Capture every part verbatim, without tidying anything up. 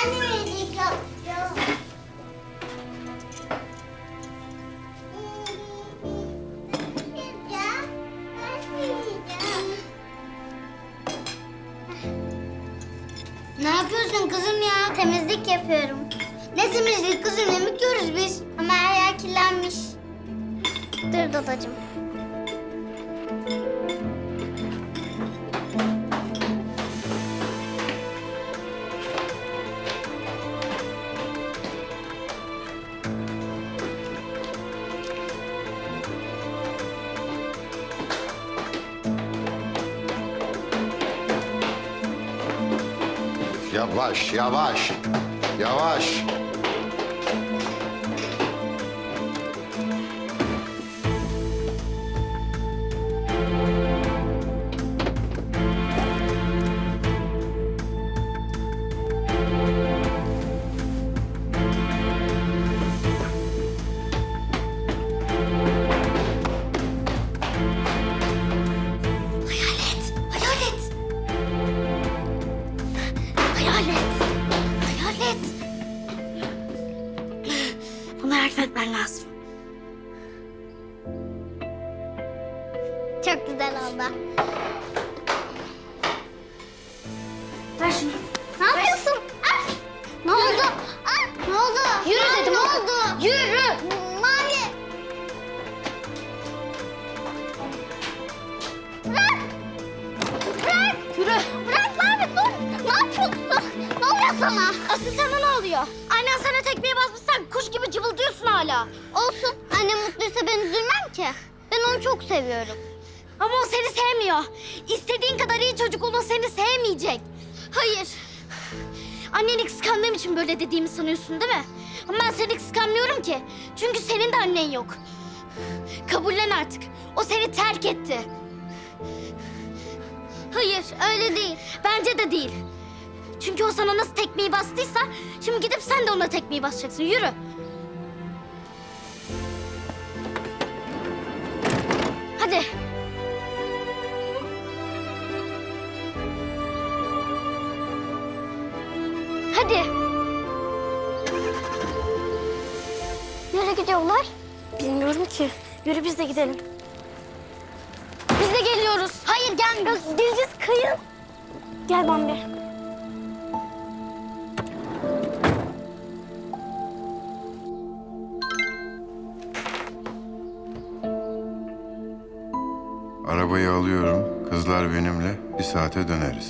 temizlik yapacağım. Ne yapıyorsun kızım ya? Temizlik yapıyorum. Ne temizlik kızım? Yemek yiyoruz biz. Ama her yer kirlenmiş. Dur dadacığım. Yavaş, yavaş, yavaş. Çok güzel oldu. Ver şunu. Ne yapıyorsun? Ah! Ne oldu? Ah! Ne oldu? Yürü Mavi, dedim. Ne oldu? Yürü. Mavi. Bırak. Bırak. Yürü. Bırak Mavi dur. Ne yapıyorsun? Ne oluyor sana? Asıl sana ne oluyor? Annen sana tekmeye basmışsan kuş gibi cıvıldıyorsun hala. Olsun. Annem mutluysa ben üzülmem ki. Ben onu çok seviyorum. Ama o seni sevmiyor. İstediğin kadar iyi çocuk ol, o seni sevmeyecek. Hayır. Anneni kıskandığım için böyle dediğimi sanıyorsun değil mi? Ama ben seni kıskanmıyorum ki. Çünkü senin de annen yok. Kabullen artık. O seni terk etti. Hayır öyle değil. Bence de değil. Çünkü o sana nasıl tekmeyi bastıysa şimdi gidip sen de ona tekmeyi basacaksın. Yürü. Hadi. Hadi. Nereye gidiyorlar? Bilmiyorum ki. Yürü biz de gidelim. Biz de geliyoruz. Hayır gelmiyoruz. Geleceğiz kayın. Gel Bambi. Arabayı alıyorum. Kızlar benimle. Bir saate döneriz.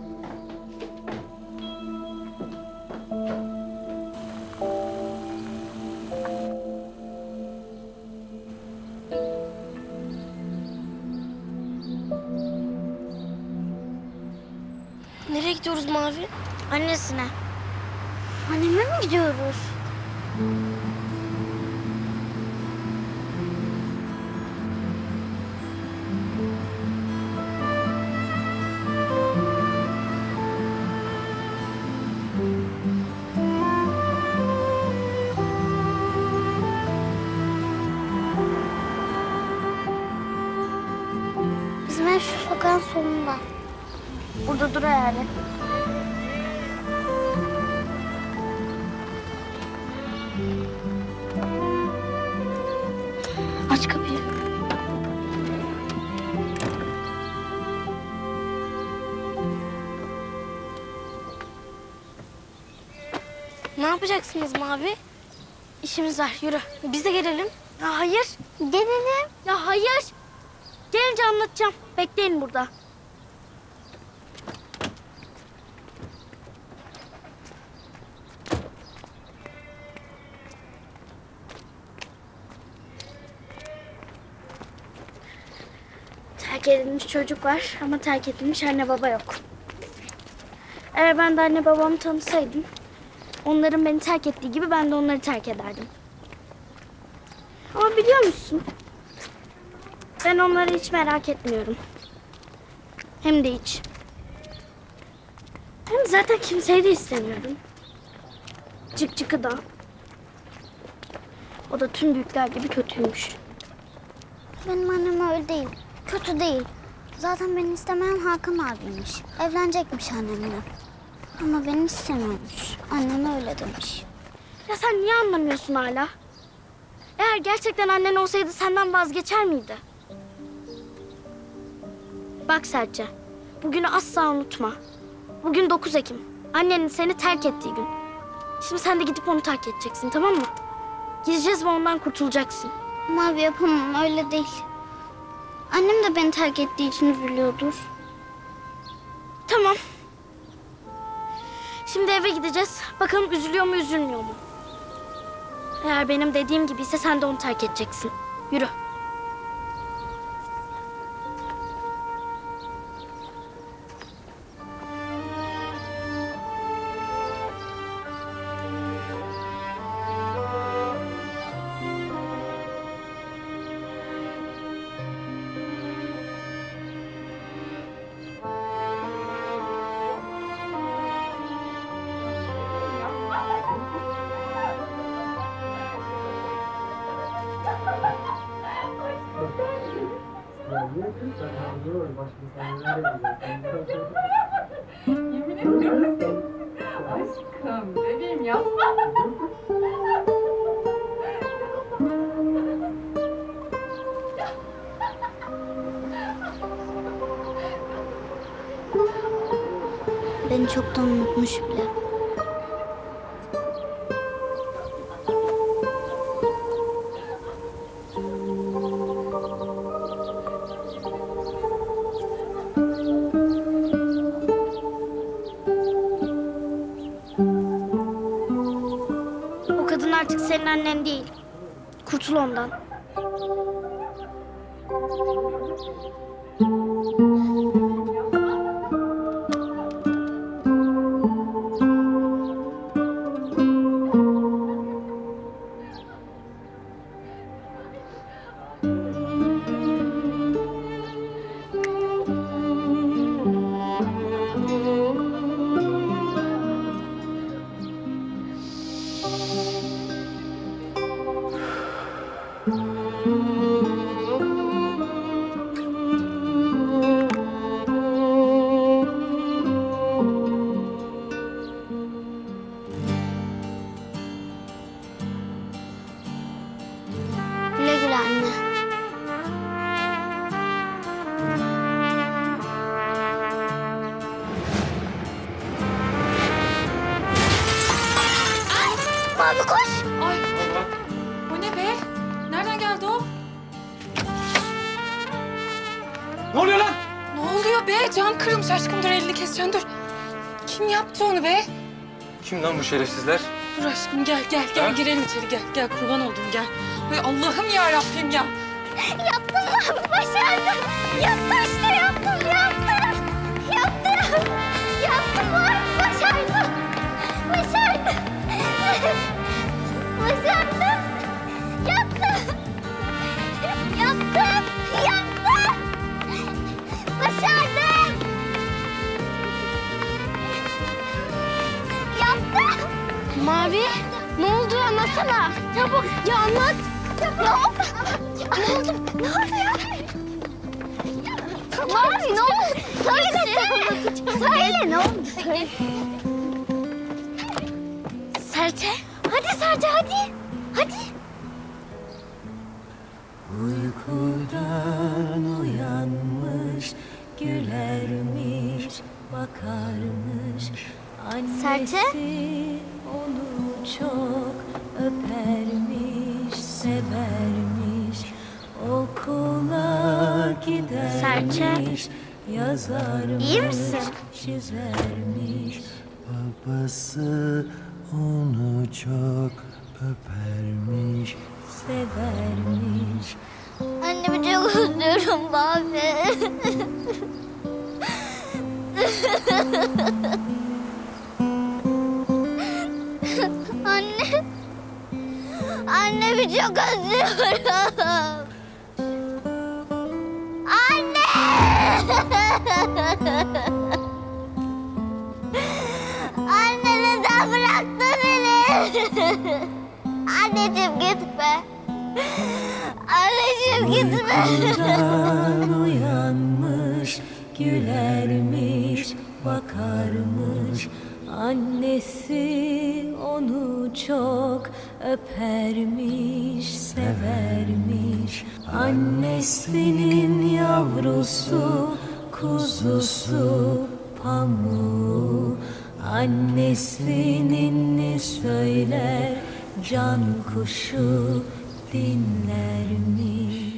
Nereye gidiyoruz Mavi? Annesine. Anneme mi gidiyoruz? Bizim ev şu sokağın sonunda. Burada dur yani. Aç kapıyı. Ne yapacaksınız Mavi? İşimiz var, yürü. Biz de gelelim. Ya hayır. Gelelim. Ya hayır. Gelince anlatacağım. Bekleyin burada. Terk edilmiş çocuk var ama terk edilmiş anne baba yok. Eğer ben de anne babamı tanısaydım, onların beni terk ettiği gibi ben de onları terk ederdim. Ama biliyor musun? Ben onları hiç merak etmiyorum. Hem de hiç. Hem zaten kimseyi de istemiyorum. Cık cıkı da. O da tüm büyükler gibi kötüymüş. Benim annem öyle değil. Kötü değil. Zaten beni istemeyen Hakan abiymiş. Evlenecekmiş annemle. Ama beni istemiyormuş. Annem öyle demiş. Ya sen niye anlamıyorsun hala? Eğer gerçekten annen olsaydı senden vazgeçer miydi? Bak Serçe, bugünü asla unutma. Bugün dokuz Ekim. Annenin seni terk ettiği gün. Şimdi sen de gidip onu terk edeceksin, tamam mı? Gideceğiz ve ondan kurtulacaksın. Ama abi yapamam, öyle değil. Annem de beni terk ettiği için üzülüyordur. Tamam. Şimdi eve gideceğiz. Bakalım üzülüyor mu, üzülmüyor mu? Eğer benim dediğim gibiyse sen de onu terk edeceksin. Yürü. Yemin ediyorum. Aşkım, bebeğim yapma. Beni çoktan unutmuş bile. O kadın artık senin annen değil. Kurtul ondan. Güle güle anne. Mavi koş. Ay. Bu ne be? Nereden geldi o? Ne oluyor lan? Ne oluyor be? Cam kırılmış aşkım. Dur elini keseceksin dur. Kim yaptı onu be? Kim lan bu şerefsizler? Dur aşkım gel gel gel Ha? girelim içeri gel. Gel kurban oldum gel. Ay Allah'ım ya Rabbim ya. Yaptım ben, başardım. Yaptım işte, yaptım, yaptım. Yaptım. Yaptım var, başardım. Başardım. Başardım. Yaptım. Yaptım. Yaptım. Başardım. Yaptım. Mavi, ne oldu anlatsana. Çabuk, ya anlat. Çabuk. Ne oldu? Ne oldu ya? Mavi ne oldu? Söyle. Söyle ne oldu? Söyle. Serçe. Hadi Serçe hadi. Hadi. Uykudan uyanmış, gülermiş, bakarmış. Annesi Serçe? onu çok öpermiş, severmiş. Okula gidermiş, Serçe. yazarmış, İyi misin? çizermiş. Babası onu çok öpermiş, severmiş. Annemi çok özlüyorum Mavi. Anne. Annemi çok özlüyorum. Anne. Anne neden bıraktın beni? Anneciğim gitme. Anneciğim gitme. Uykudan uyanmış, gülermiş, bakarmış. Annesi onu çok öpermiş, severmiş. Annesinin yavrusu, kuzusu, pamuğu. Annesinin ne söyler, can kuşu dinlermiş.